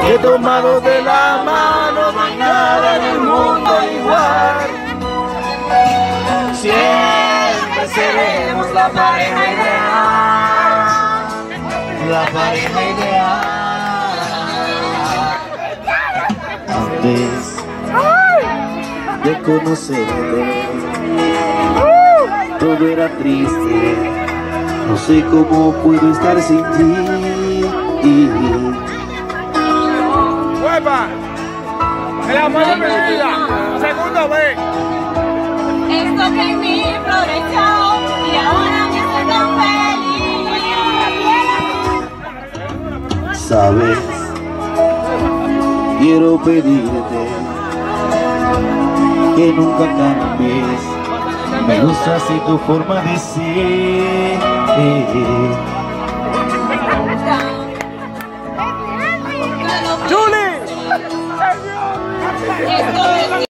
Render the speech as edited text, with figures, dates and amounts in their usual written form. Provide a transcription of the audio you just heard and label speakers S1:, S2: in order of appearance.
S1: que tomados de la mano no hay nada en el mundo igual. Siempre seremos la pareja ideal, la pareja ideal. Antes de conocerte, todo era triste, no sé cómo puedo estar sin ti.
S2: ¡Huepa! ¡Es la mano perdida! ¡Segunda vez!
S3: Esto que en mí floreció y ahora me hace tan feliz.
S1: Sabes, quiero pedirte que nunca cambies, me gusta así tu forma de ser.
S2: ¡Julie!
S3: Esto es